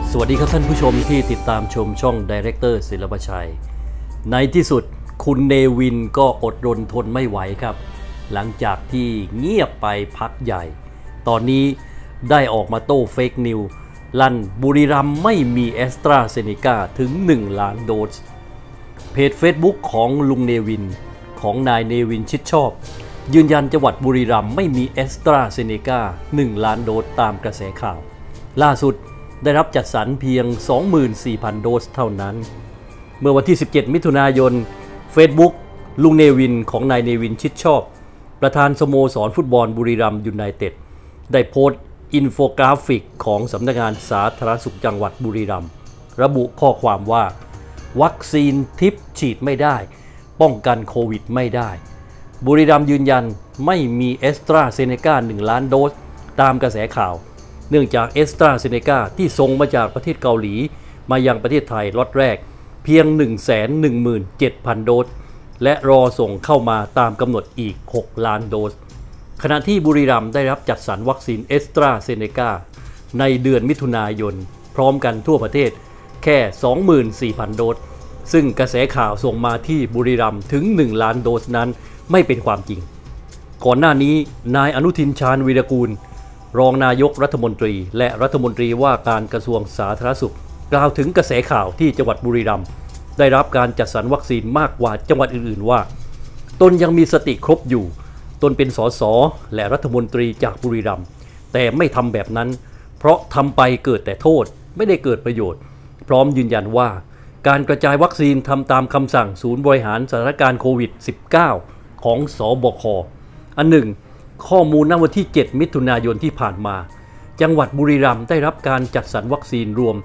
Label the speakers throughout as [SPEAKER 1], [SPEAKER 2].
[SPEAKER 1] สวัสดีครับท่านผู้ชมที่ติดตามชมช่องไดเรคเตอร์ศิลปชัยในที่สุดคุณเนวินก็อดรนทนไม่ไหวครับหลังจากที่เงียบไปพักใหญ่ตอนนี้ได้ออกมาโต้เฟกนิวลั่นบุรีรัมย์ไม่มีแอสตราเซเนกาถึง1 ล้านโดสเพจ Facebook ของลุงเนวินของนายเนวินชิดชอบยืนยันจังหวัดบุรีรัมย์ไม่มีแอสตราเซเนกา1 ล้านโดสตามกระแสข่าวล่าสุดได้รับจัดสรรเพียง 24,000 โดสเท่านั้นเมื่อวันที่ 17 มิถุนายน Facebook ลุงเนวินของนายเนวินชิดชอบประธานสโมสรฟุตบอลบุรีรัมย์ยูไนเต็ดได้โพสต์อินโฟกราฟิกของสำนักงานสาธารณสุขจังหวัดบุรีรัมย์ระบุข้อความว่าวัคซีนทิปฉีดไม่ได้ป้องกันโควิดไม่ได้บุรีรัมย์ยืนยันไม่มีแอสตราเซเนกา1 ล้านโดสตามกระแสข่าวเนื่องจากแอสตราเซเนกาที่ส่งมาจากประเทศเกาหลีมายังประเทศไทยล็อตแรกเพียง 117,000 โดสและรอส่งเข้ามาตามกำหนดอีก6 ล้านโดสขณะที่บุรีรัมย์ได้รับจัดสรรวัคซีนแอสตราเซเนกาในเดือนมิถุนายนพร้อมกันทั่วประเทศแค่ 24,000 โดสซึ่งกระแสข่าวส่งมาที่บุรีรัมย์ถึง1 ล้านโดสนั้นไม่เป็นความจริงก่อนหน้านี้นายอนุทินชาญวีรกูลรองนายกรัฐมนตรีและรัฐมนตรีว่าการกระทรวงสาธารณสุขกล่าวถึงกระแสข่าวที่จังหวัดบุรีรัมย์ได้รับการจัดสรรวัคซีนมากกว่าจังหวัดอื่นๆว่าตนยังมีสติครบอยู่ตนเป็นสสและรัฐมนตรีจากบุรีรัมย์แต่ไม่ทำแบบนั้นเพราะทำไปเกิดแต่โทษไม่ได้เกิดประโยชน์พร้อมยืนยันว่าการกระจายวัคซีนทำตามคำสั่งศูนย์บริหารสถานการณ์โควิด -19 ของสบคอันหนึ่งข้อมูลณวันที่ 7 มิถุนายนที่ผ่านมาจังหวัดบุรีรัมย์ได้รับการจัดสรรวัคซีนรวม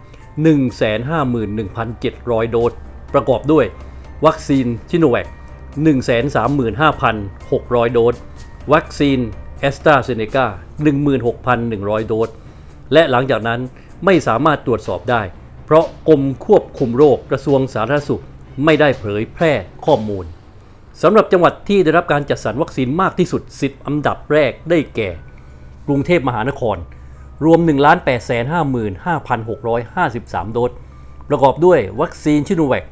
[SPEAKER 1] 151,700 โดสประกอบด้วยวัคซีนชิโนแวค 135,600 โดสวัคซีนแอสตราเซเนกา 16,100 โดสและหลังจากนั้นไม่สามารถตรวจสอบได้เพราะกรมควบคุมโรคกระทรวงสาธารณสุขไม่ได้เผยแพร่ข้อมูลสำหรับจังหวัดที่ได้รับการจัดสรรวัคซีนมากที่สุด10 อันดับแรกได้แก่กรุงเทพมหานครรวม 1,855,653 โดสประกอบด้วยวัคซีนชิโนแวค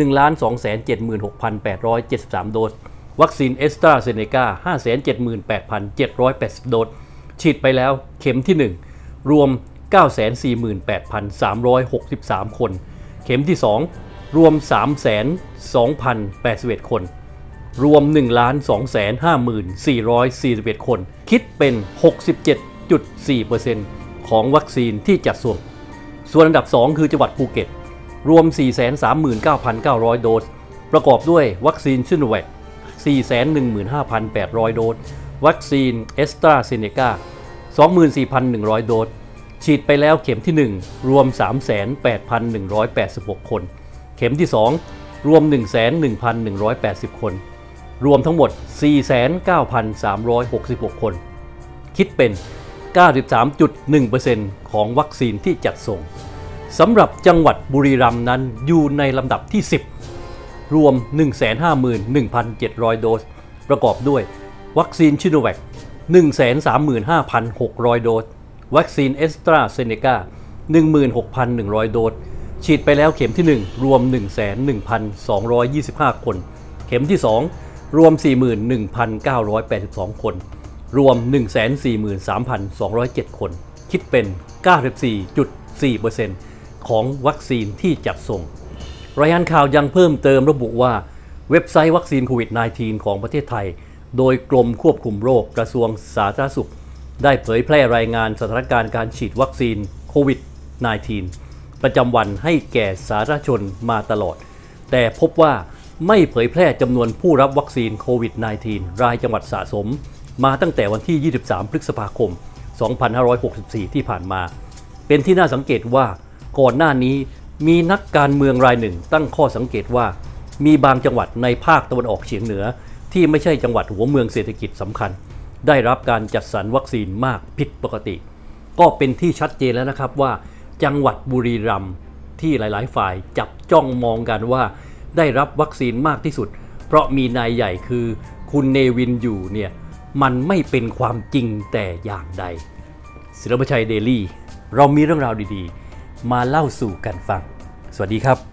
[SPEAKER 1] 1,276,873 โดสวัคซีนแอสตราเซเนกา 578,780 โดสฉีดไปแล้วเข็มที่ 1 รวม 948,363 คนเข็มที่ 2 รวม 302,081 คนรวม 1,250,441 คนคิดเป็น 67.4% ของวัคซีนที่จัดส่งส่วนอันดับ 2 คือจังหวัดภูเก็ตรวม 439,900 โดสประกอบด้วยวัคซีนชิโนแวค 415,800 โดสวัคซีนแอสตราเซเนกา 24,100 โดสฉีดไปแล้วเข็มที่ 1 รวม 38,186 คนเข็มที่ 2 รวม 1,180 คนรวมทั้งหมด 49,366 คนคิดเป็น 93.1% ของวัคซีนที่จัดส่งสำหรับจังหวัดบุรีรัมย์นั้นอยู่ในลำดับที่ 10 รวม 151,700 โดสประกอบด้วยวัคซีนชิโนแวค 135,600 โดสวัคซีนแอสตราเซเนกา 16,100 โดสฉีดไปแล้วเข็มที่ 1 รวม 111,225 คนเข็มที่ 2 รวม 41,982 คนรวม 143,207 คนคิดเป็น 94.4% ของวัคซีนที่จัดส่งรายงานข่าวยังเพิ่มเติมระบุว่าเว็บไซต์วัคซีนโควิด -19 ของประเทศไทยโดยกรมควบคุมโรคกระทรวงสาธารณสุขได้เผยแพร่รายงานสถานการณ์การฉีดวัคซีนโควิด -19 ประจำวันให้แก่สาธารณชนมาตลอดแต่พบว่าไม่เผยแพร่จำนวนผู้รับวัคซีนโควิด -19 รายจังหวัดสะสมมาตั้งแต่วันที่ 23 พฤษภาคม 2564 ที่ผ่านมาเป็นที่น่าสังเกตว่าก่อนหน้านี้มีนักการเมืองรายหนึ่งตั้งข้อสังเกตว่ามีบางจังหวัดในภาคตะวันออกเฉียงเหนือที่ไม่ใช่จังหวัดหัวเมืองเศรษฐกิจสำคัญได้รับการจัดสรรวัคซีนมากผิดปกติก็เป็นที่ชัดเจนแล้วนะครับว่าจังหวัดบุรีรัมย์ที่หลายๆฝ่ายจับจ้องมองกันว่าได้รับวัคซีนมากที่สุดเพราะมีนายใหญ่คือคุณเนวินอยู่เนี่ยมันไม่เป็นความจริงแต่อย่างใดศิลปชัยเดลี่เรามีเรื่องราวดีๆมาเล่าสู่กันฟังสวัสดีครับ